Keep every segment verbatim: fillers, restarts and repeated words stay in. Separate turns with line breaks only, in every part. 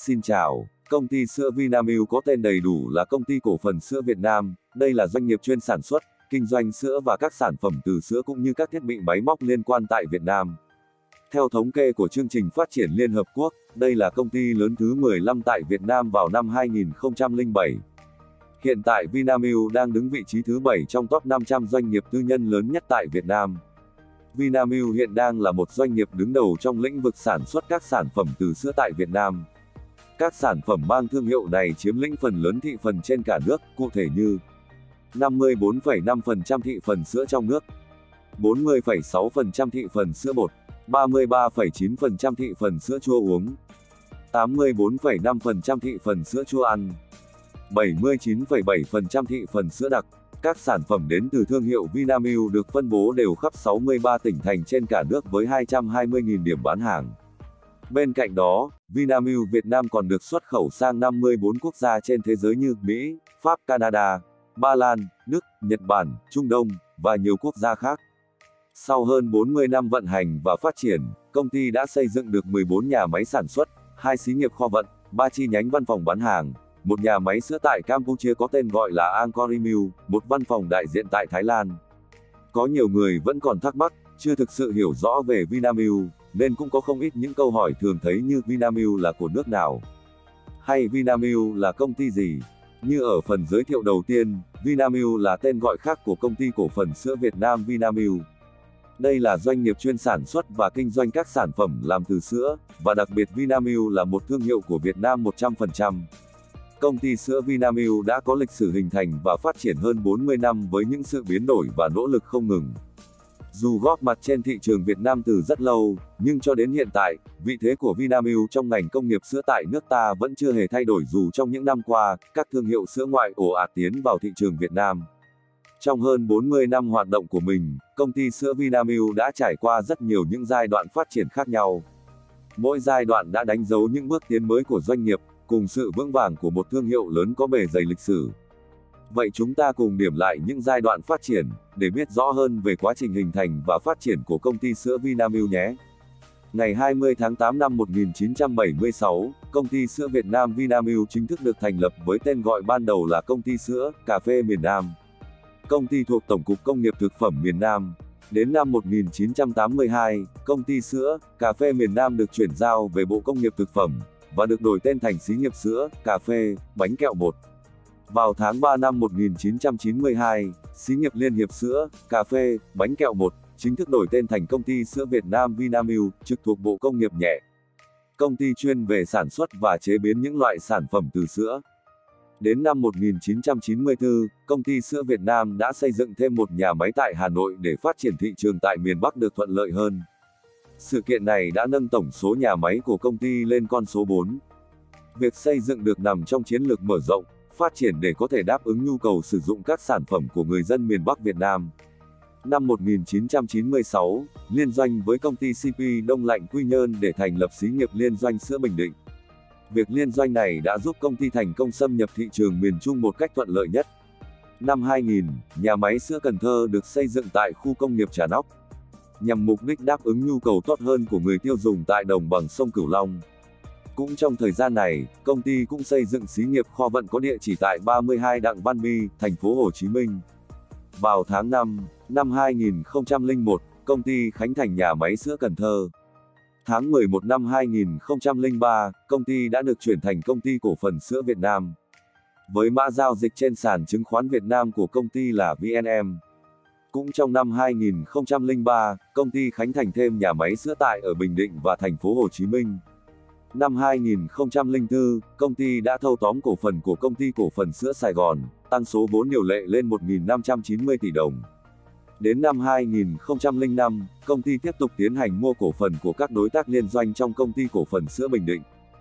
Xin chào, công ty sữa Vinamilk có tên đầy đủ là Công ty Cổ phần Sữa Việt Nam. Đây là doanh nghiệp chuyên sản xuất, kinh doanh sữa và các sản phẩm từ sữa cũng như các thiết bị máy móc liên quan tại Việt Nam. Theo thống kê của chương trình phát triển Liên Hợp Quốc, đây là công ty lớn thứ mười lăm tại Việt Nam vào năm hai nghìn không trăm lẻ bảy. Hiện tại Vinamilk đang đứng vị trí thứ bảy trong top năm trăm doanh nghiệp tư nhân lớn nhất tại Việt Nam. Vinamilk hiện đang là một doanh nghiệp đứng đầu trong lĩnh vực sản xuất các sản phẩm từ sữa tại Việt Nam. Các sản phẩm mang thương hiệu này chiếm lĩnh phần lớn thị phần trên cả nước, cụ thể như năm mươi tư phẩy năm phần trăm thị phần sữa trong nước, bốn mươi phẩy sáu phần trăm thị phần sữa bột, ba mươi ba phẩy chín phần trăm thị phần sữa chua uống, tám mươi tư phẩy năm phần trăm thị phần sữa chua ăn, bảy mươi chín phẩy bảy phần trăm thị phần sữa đặc. Các sản phẩm đến từ thương hiệu Vinamilk được phân bố đều khắp sáu mươi ba tỉnh thành trên cả nước với hai trăm hai mươi nghìn điểm bán hàng. Bên cạnh đó, Vinamilk Việt Nam còn được xuất khẩu sang năm mươi tư quốc gia trên thế giới như Mỹ, Pháp, Canada, Ba Lan, Đức, Nhật Bản, Trung Đông, và nhiều quốc gia khác. Sau hơn bốn mươi năm vận hành và phát triển, công ty đã xây dựng được mười bốn nhà máy sản xuất, hai xí nghiệp kho vận, ba chi nhánh văn phòng bán hàng, một nhà máy sữa tại Campuchia có tên gọi là Angkori Milk, một văn phòng đại diện tại Thái Lan. Có nhiều người vẫn còn thắc mắc, chưa thực sự hiểu rõ về Vinamilk, nên cũng có không ít những câu hỏi thường thấy như Vinamilk là của nước nào? Hay Vinamilk là công ty gì? Như ở phần giới thiệu đầu tiên, Vinamilk là tên gọi khác của Công ty Cổ phần Sữa Việt Nam Vinamilk. Đây là doanh nghiệp chuyên sản xuất và kinh doanh các sản phẩm làm từ sữa, và đặc biệt Vinamilk là một thương hiệu của Việt Nam một trăm phần trăm. Công ty sữa Vinamilk đã có lịch sử hình thành và phát triển hơn bốn mươi năm với những sự biến đổi và nỗ lực không ngừng. Dù góp mặt trên thị trường Việt Nam từ rất lâu, nhưng cho đến hiện tại, vị thế của Vinamilk trong ngành công nghiệp sữa tại nước ta vẫn chưa hề thay đổi dù trong những năm qua, các thương hiệu sữa ngoại ồ ạt tiến vào thị trường Việt Nam. Trong hơn bốn mươi năm hoạt động của mình, công ty sữa Vinamilk đã trải qua rất nhiều những giai đoạn phát triển khác nhau. Mỗi giai đoạn đã đánh dấu những bước tiến mới của doanh nghiệp, cùng sự vững vàng của một thương hiệu lớn có bề dày lịch sử. Vậy chúng ta cùng điểm lại những giai đoạn phát triển, để biết rõ hơn về quá trình hình thành và phát triển của công ty sữa Vinamilk nhé. Ngày hai mươi tháng tám năm một nghìn chín trăm bảy mươi sáu, công ty sữa Việt Nam Vinamilk chính thức được thành lập với tên gọi ban đầu là Công ty sữa, cà phê miền Nam. Công ty thuộc Tổng cục Công nghiệp Thực phẩm miền Nam. Đến năm một nghìn chín trăm tám mươi hai, công ty sữa, cà phê miền Nam được chuyển giao về Bộ Công nghiệp Thực phẩm, và được đổi tên thành xí nghiệp sữa, cà phê, bánh kẹo bột. Vào tháng ba năm một nghìn chín trăm chín mươi hai, xí nghiệp Liên hiệp sữa, cà phê, bánh kẹo bột, chính thức đổi tên thành Công ty sữa Việt Nam Vinamilk, trực thuộc Bộ Công nghiệp nhẹ. Công ty chuyên về sản xuất và chế biến những loại sản phẩm từ sữa. Đến năm một nghìn chín trăm chín mươi tư, Công ty sữa Việt Nam đã xây dựng thêm một nhà máy tại Hà Nội để phát triển thị trường tại miền Bắc được thuận lợi hơn. Sự kiện này đã nâng tổng số nhà máy của công ty lên con số bốn. Việc xây dựng được nằm trong chiến lược mở rộng, phát triển để có thể đáp ứng nhu cầu sử dụng các sản phẩm của người dân miền Bắc Việt Nam. Năm một nghìn chín trăm chín mươi sáu, liên doanh với công ty xê pê Đông Lạnh Quy Nhơn để thành lập xí nghiệp liên doanh sữa Bình Định. Việc liên doanh này đã giúp công ty thành công xâm nhập thị trường miền Trung một cách thuận lợi nhất. Năm hai nghìn, nhà máy sữa Cần Thơ được xây dựng tại khu công nghiệp Trà Nóc, nhằm mục đích đáp ứng nhu cầu tốt hơn của người tiêu dùng tại đồng bằng sông Cửu Long. Cũng trong thời gian này, công ty cũng xây dựng xí nghiệp kho vận có địa chỉ tại ba mươi hai Đặng Văn My, thành phố Hồ Chí Minh. Vào tháng năm, năm hai nghìn không trăm lẻ một, công ty khánh thành nhà máy sữa Cần Thơ. Tháng mười một năm hai nghìn không trăm lẻ ba, công ty đã được chuyển thành Công ty Cổ phần Sữa Việt Nam. Với mã giao dịch trên sàn chứng khoán Việt Nam của công ty là vê en em. Cũng trong năm hai nghìn không trăm lẻ ba, công ty khánh thành thêm nhà máy sữa tại ở Bình Định và thành phố Hồ Chí Minh. Năm hai nghìn không trăm lẻ tư, công ty đã thâu tóm cổ phần của Công ty Cổ phần Sữa Sài Gòn, tăng số vốn điều lệ lên một nghìn năm trăm chín mươi tỷ đồng. Đến năm hai nghìn không trăm lẻ năm, công ty tiếp tục tiến hành mua cổ phần của các đối tác liên doanh trong Công ty Cổ phần Sữa Bình Định.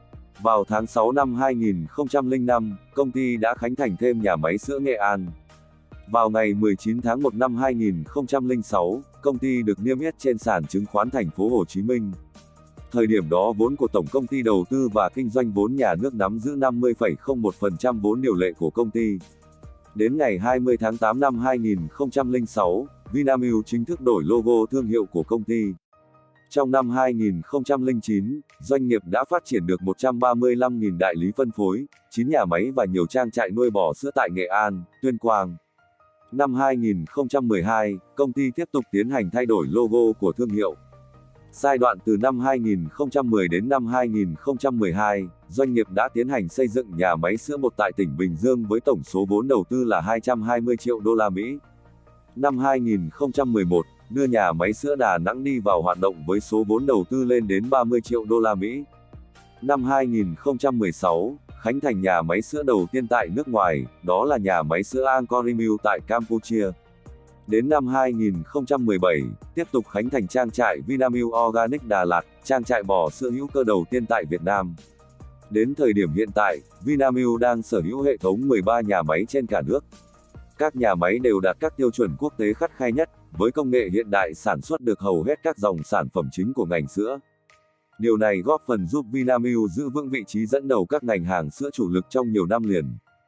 Vào tháng sáu năm hai nghìn không trăm lẻ năm, công ty đã khánh thành thêm nhà máy sữa Nghệ An. Vào ngày mười chín tháng một năm hai nghìn không trăm lẻ sáu, công ty được niêm yết trên sàn chứng khoán thành phố Hồ Chí Minh. Thời điểm đó vốn của Tổng Công ty Đầu tư và Kinh doanh vốn nhà nước nắm giữ năm mươi phẩy không một phần trăm vốn điều lệ của công ty. Đến ngày hai mươi tháng tám năm hai nghìn không trăm lẻ sáu, Vinamilk chính thức đổi logo thương hiệu của công ty. Trong năm hai nghìn không trăm lẻ chín, doanh nghiệp đã phát triển được một trăm ba mươi lăm nghìn đại lý phân phối, chín nhà máy và nhiều trang trại nuôi bò sữa tại Nghệ An, Tuyên Quang. Năm hai nghìn không trăm mười hai, công ty tiếp tục tiến hành thay đổi logo của thương hiệu. Giai đoạn từ năm hai nghìn không trăm mười đến năm hai nghìn không trăm mười hai, doanh nghiệp đã tiến hành xây dựng nhà máy sữa một tại tỉnh Bình Dương với tổng số vốn đầu tư là hai trăm hai mươi triệu đô la Mỹ. Năm hai nghìn không trăm mười một, đưa nhà máy sữa Đà Nẵng đi vào hoạt động với số vốn đầu tư lên đến ba mươi triệu đô la Mỹ. Năm hai nghìn không trăm mười sáu, khánh thành nhà máy sữa đầu tiên tại nước ngoài, đó là nhà máy sữa Angkor Milk tại Campuchia. Đến năm hai nghìn không trăm mười bảy, tiếp tục khánh thành trang trại Vinamilk Organic Đà Lạt, trang trại bò sữa hữu cơ đầu tiên tại Việt Nam. Đến thời điểm hiện tại, Vinamilk đang sở hữu hệ thống mười ba nhà máy trên cả nước. Các nhà máy đều đạt các tiêu chuẩn quốc tế khắt khe nhất, với công nghệ hiện đại sản xuất được hầu hết các dòng sản phẩm chính của ngành sữa. Điều này góp phần giúp Vinamilk giữ vững vị trí dẫn đầu các ngành hàng sữa chủ lực trong nhiều năm liền.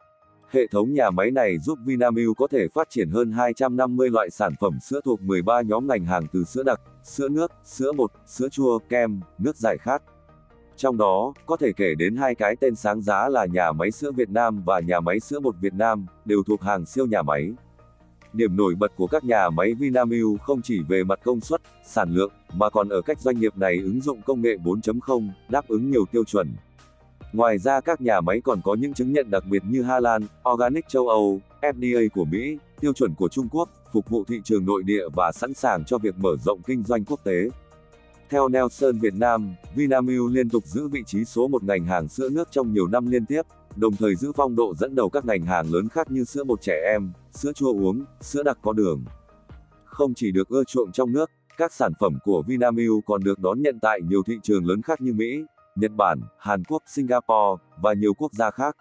Hệ thống nhà máy này giúp Vinamilk có thể phát triển hơn hai trăm năm mươi loại sản phẩm sữa thuộc mười ba nhóm ngành hàng từ sữa đặc, sữa nước, sữa bột, sữa chua, kem, nước giải khát. Trong đó, có thể kể đến hai cái tên sáng giá là nhà máy sữa Việt Nam và nhà máy sữa bột Việt Nam, đều thuộc hàng siêu nhà máy. Điểm nổi bật của các nhà máy Vinamilk không chỉ về mặt công suất, sản lượng, mà còn ở cách doanh nghiệp này ứng dụng công nghệ bốn chấm không, đáp ứng nhiều tiêu chuẩn. Ngoài ra các nhà máy còn có những chứng nhận đặc biệt như Halal, Organic châu Âu, F D A của Mỹ, tiêu chuẩn của Trung Quốc, phục vụ thị trường nội địa và sẵn sàng cho việc mở rộng kinh doanh quốc tế. Theo Nelson Việt Nam, Vinamilk liên tục giữ vị trí số một ngành hàng sữa nước trong nhiều năm liên tiếp, đồng thời giữ phong độ dẫn đầu các ngành hàng lớn khác như sữa bột trẻ em, sữa chua uống, sữa đặc có đường. Không chỉ được ưa chuộng trong nước, các sản phẩm của Vinamilk còn được đón nhận tại nhiều thị trường lớn khác như Mỹ, Nhật Bản, Hàn Quốc, Singapore, và nhiều quốc gia khác.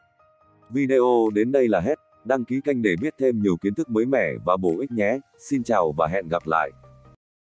Video đến đây là hết, đăng ký kênh để biết thêm nhiều kiến thức mới mẻ và bổ ích nhé. Xin chào và hẹn gặp lại.